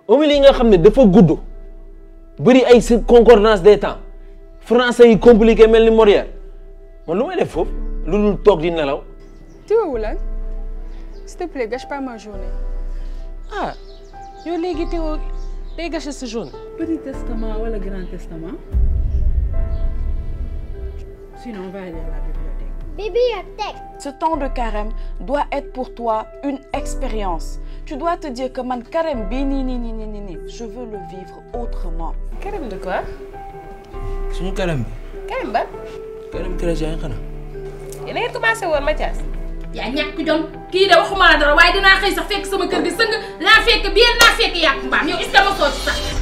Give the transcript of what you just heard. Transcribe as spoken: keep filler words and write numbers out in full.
Omili yi nga xam ne dafa gudd bëri ay concordance des temps français yi compliqué mel ni Molière man lu may def foofu lu dul toog di nelaw. Tu es où là? S'il te plaît, gâche pas ma journée. Ah, yow léegi Théo day gâcher sa journée. Petit testament ou le grand testament? Sinon, on va aller à la bibliothèque. Bibliothèque. Ce temps de carême doit être pour toi une expérience. Tu dois te dire que man carême bi ni ni ni ni ni je veux le vivre autrement. Carême de quoi? suñu carême bi. Carême ba? carême chrétien xanaa. yéen a ngi commencé woon Mathias. yaa ñàkk jom kii de waxuma la dara waaye dinaa xëy sax fekk sama kër gi sëng naa fekk bien naa fekk yàqu mbaam yow est-ce que ma soo ci sax